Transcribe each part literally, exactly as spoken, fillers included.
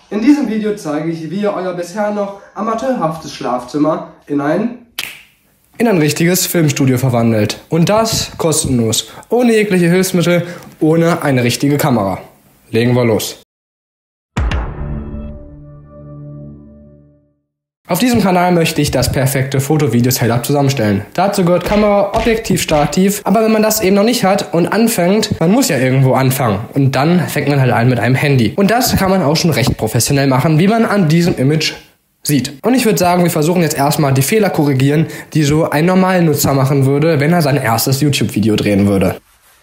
In diesem Video zeige ich, wie ihr euer bisher noch amateurhaftes Schlafzimmer in ein in ein richtiges Filmstudio verwandelt. Und das kostenlos, ohne jegliche Hilfsmittel, ohne eine richtige Kamera. Legen wir los. Auf diesem Kanal möchte ich das perfekte Foto-Video-Setup zusammenstellen. Dazu gehört Kamera, Objektiv, Stativ, aber wenn man das eben noch nicht hat und anfängt, man muss ja irgendwo anfangen. Und dann fängt man halt an mit einem Handy. Und das kann man auch schon recht professionell machen, wie man an diesem Image sieht. Und ich würde sagen, wir versuchen jetzt erstmal die Fehler korrigieren, die so ein normaler Nutzer machen würde, wenn er sein erstes YouTube-Video drehen würde.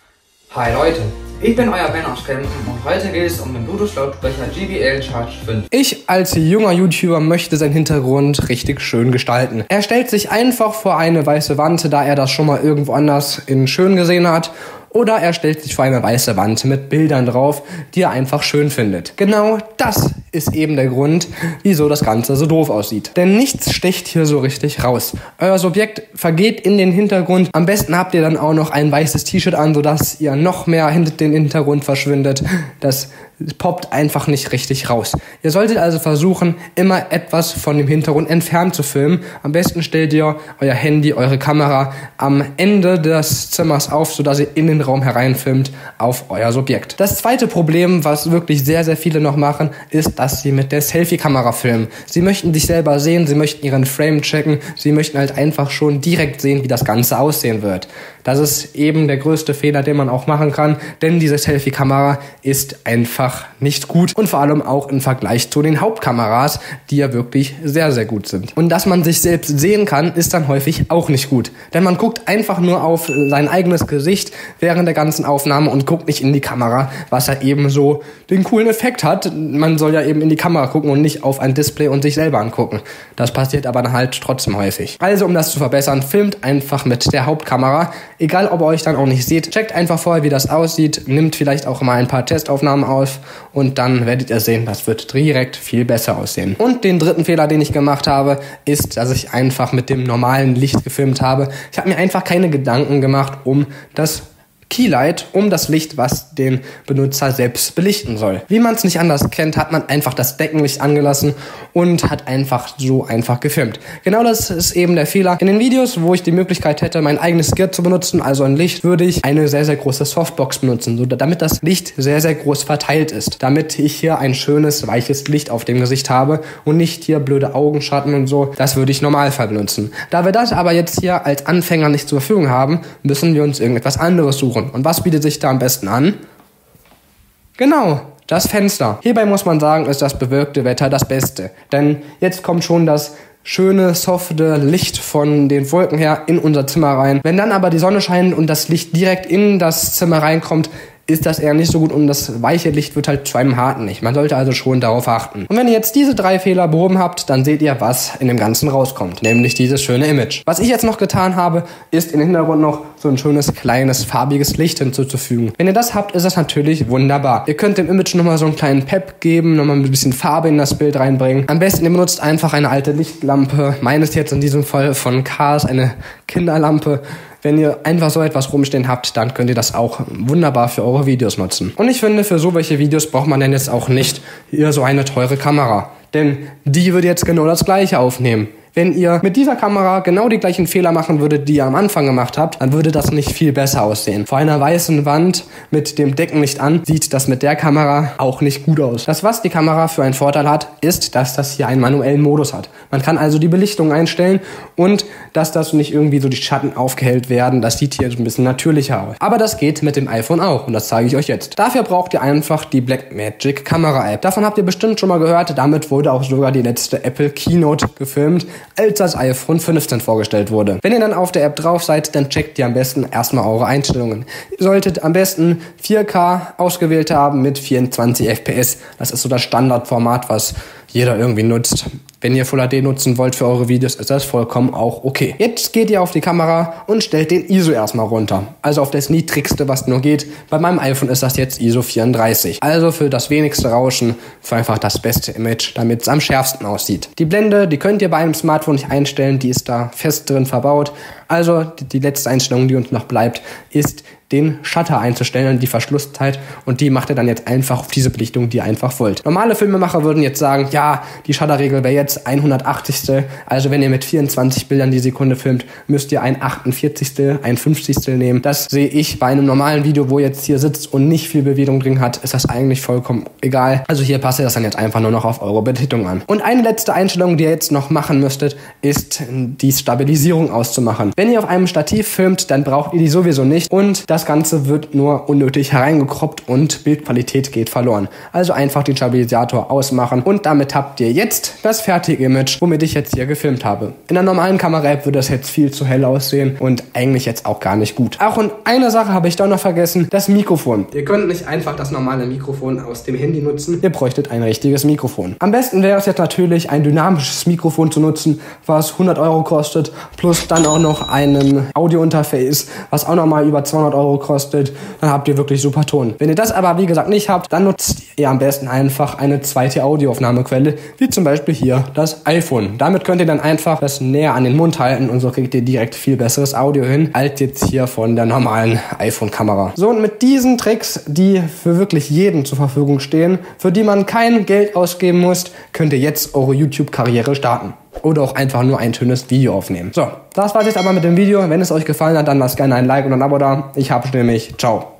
Hi Leute, ich bin euer Ben aus Kempten und heute geht es um den Bluetooth-Lautsprecher J B L Charge fünf. Ich als junger YouTuber möchte seinen Hintergrund richtig schön gestalten. Er stellt sich einfach vor eine weiße Wand, da er das schon mal irgendwo anders in schön gesehen hat. Oder er stellt sich vor eine weiße Wand mit Bildern drauf, die er einfach schön findet. Genau das ist eben der Grund, wieso das Ganze so doof aussieht. Denn nichts sticht hier so richtig raus. Euer Subjekt vergeht in den Hintergrund. Am besten habt ihr dann auch noch ein weißes T-Shirt an, sodass ihr noch mehr hinter den Hintergrund verschwindet. Das poppt einfach nicht richtig raus. Ihr solltet also versuchen, immer etwas von dem Hintergrund entfernt zu filmen. Am besten stellt ihr euer Handy, eure Kamera am Ende des Zimmers auf, sodass ihr in den Raum hereinfilmt auf euer Subjekt. Das zweite Problem, was wirklich sehr, sehr viele noch machen, ist, dass sie mit der Selfie-Kamera filmen. Sie möchten sich selber sehen, sie möchten ihren Frame checken, sie möchten halt einfach schon direkt sehen, wie das Ganze aussehen wird. Das ist eben der größte Fehler, den man auch machen kann, denn diese Selfie-Kamera ist einfach nicht gut und vor allem auch im Vergleich zu den Hauptkameras, die ja wirklich sehr, sehr gut sind. Und dass man sich selbst sehen kann, ist dann häufig auch nicht gut, denn man guckt einfach nur auf sein eigenes Gesicht während der ganzen Aufnahme und guckt nicht in die Kamera, was ja eben so den coolen Effekt hat. Man soll ja eben in die Kamera gucken und nicht auf ein Display und sich selber angucken. Das passiert aber dann halt trotzdem häufig. Also um das zu verbessern, filmt einfach mit der Hauptkamera. Egal, ob ihr euch dann auch nicht seht, checkt einfach vorher, wie das aussieht, nimmt vielleicht auch mal ein paar Testaufnahmen auf und dann werdet ihr sehen, das wird direkt viel besser aussehen. Und den dritten Fehler, den ich gemacht habe, ist, dass ich einfach mit dem normalen Licht gefilmt habe. Ich habe mir einfach keine Gedanken gemacht um das Keylight, um das Licht, was den Benutzer selbst belichten soll. Wie man es nicht anders kennt, hat man einfach das Deckenlicht angelassen und hat einfach so einfach gefilmt. Genau das ist eben der Fehler. In den Videos, wo ich die Möglichkeit hätte, mein eigenes Gear zu benutzen, also ein Licht, würde ich eine sehr, sehr große Softbox benutzen, so damit das Licht sehr, sehr groß verteilt ist. Damit ich hier ein schönes, weiches Licht auf dem Gesicht habe und nicht hier blöde Augenschatten und so. Das würde ich Normalfall benutzen. Da wir das aber jetzt hier als Anfänger nicht zur Verfügung haben, müssen wir uns irgendetwas anderes suchen. Und was bietet sich da am besten an? Genau, das Fenster. Hierbei muss man sagen, ist das bewölkte Wetter das Beste. Denn jetzt kommt schon das schöne, softe Licht von den Wolken her in unser Zimmer rein. Wenn dann aber die Sonne scheint und das Licht direkt in das Zimmer reinkommt, ist das eher nicht so gut und das weiche Licht wird halt zu einem harten Licht. Man sollte also schon darauf achten. Und wenn ihr jetzt diese drei Fehler behoben habt, dann seht ihr, was in dem Ganzen rauskommt. Nämlich dieses schöne Image. Was ich jetzt noch getan habe, ist im Hintergrund noch so ein schönes, kleines, farbiges Licht hinzuzufügen. Wenn ihr das habt, ist das natürlich wunderbar. Ihr könnt dem Image nochmal so einen kleinen Pep geben, nochmal ein bisschen Farbe in das Bild reinbringen. Am besten, ihr benutzt einfach eine alte Lichtlampe. Meine ist jetzt in diesem Fall von Cars, eine Kinderlampe. Wenn ihr einfach so etwas rumstehen habt, dann könnt ihr das auch wunderbar für eure Videos nutzen. Und ich finde, für so welche Videos braucht man denn jetzt auch nicht hier so eine teure Kamera. Denn die würde jetzt genau das Gleiche aufnehmen. Wenn ihr mit dieser Kamera genau die gleichen Fehler machen würdet, die ihr am Anfang gemacht habt, dann würde das nicht viel besser aussehen. Vor einer weißen Wand mit dem Deckenlicht an, sieht das mit der Kamera auch nicht gut aus. Das, was die Kamera für einen Vorteil hat, ist, dass das hier einen manuellen Modus hat. Man kann also die Belichtung einstellen und dass das nicht irgendwie so die Schatten aufgehellt werden. Das sieht hier so ein bisschen natürlicher aus. Aber das geht mit dem iPhone auch und das zeige ich euch jetzt. Dafür braucht ihr einfach die Blackmagic Kamera App. Davon habt ihr bestimmt schon mal gehört. Damit wurde auch sogar die letzte Apple Keynote gefilmt, als das iPhone fünfzehn vorgestellt wurde. Wenn ihr dann auf der App drauf seid, dann checkt ihr am besten erstmal eure Einstellungen. Ihr solltet am besten vier K ausgewählt haben mit vierundzwanzig F P S. Das ist so das Standardformat, was jeder irgendwie nutzt. Wenn ihr Full H D nutzen wollt für eure Videos, ist das vollkommen auch okay. Jetzt geht ihr auf die Kamera und stellt den I S O erstmal runter. Also auf das niedrigste, was nur geht. Bei meinem iPhone ist das jetzt I S O vierunddreißig. Also für das wenigste Rauschen, für einfach das beste Image, damit es am schärfsten aussieht. Die Blende, die könnt ihr bei einem Smartphone nicht einstellen, die ist da fest drin verbaut. Also die, die letzte Einstellung, die uns noch bleibt, ist den Shutter einzustellen, die Verschlusszeit, und die macht ihr dann jetzt einfach auf diese Belichtung, die ihr einfach wollt. Normale Filmemacher würden jetzt sagen, ja, die Shutterregel wäre jetzt hundertachtzig. Also wenn ihr mit vierundzwanzig Bildern die Sekunde filmt, müsst ihr ein achtundvierzig, ein fünfzig nehmen. Das sehe ich bei einem normalen Video, wo ihr jetzt hier sitzt und nicht viel Bewegung drin hat, ist das eigentlich vollkommen egal. Also hier passt ihr das dann jetzt einfach nur noch auf eure Belichtung an. Und eine letzte Einstellung, die ihr jetzt noch machen müsstet, ist die Stabilisierung auszumachen. Wenn ihr auf einem Stativ filmt, dann braucht ihr die sowieso nicht und das Ganze wird nur unnötig hereingekroppt und Bildqualität geht verloren. Also einfach den Stabilisator ausmachen und damit habt ihr jetzt das fertige Image, womit ich jetzt hier gefilmt habe. In der normalen Kamera-App würde das jetzt viel zu hell aussehen und eigentlich jetzt auch gar nicht gut. Ach, und eine Sache habe ich doch noch vergessen, das Mikrofon. Ihr könnt nicht einfach das normale Mikrofon aus dem Handy nutzen, ihr bräuchtet ein richtiges Mikrofon. Am besten wäre es jetzt natürlich, ein dynamisches Mikrofon zu nutzen, was hundert Euro kostet, plus dann auch noch einen Audio-Interface, was auch nochmal über zweihundert Euro kostet. Dann habt ihr wirklich super Ton. Wenn ihr das aber, wie gesagt, nicht habt, dann nutzt ihr am besten einfach eine zweite Audioaufnahmequelle, wie zum Beispiel hier das iPhone. Damit könnt ihr dann einfach das näher an den Mund halten und so kriegt ihr direkt viel besseres Audio hin, als jetzt hier von der normalen iPhone-Kamera. So, und mit diesen Tricks, die für wirklich jeden zur Verfügung stehen, für die man kein Geld ausgeben muss, könnt ihr jetzt eure YouTube-Karriere starten. Oder auch einfach nur ein schönes Video aufnehmen. So, das war's jetzt aber mit dem Video. Wenn es euch gefallen hat, dann lasst gerne ein Like und ein Abo da. Ich hab's nämlich. Ciao.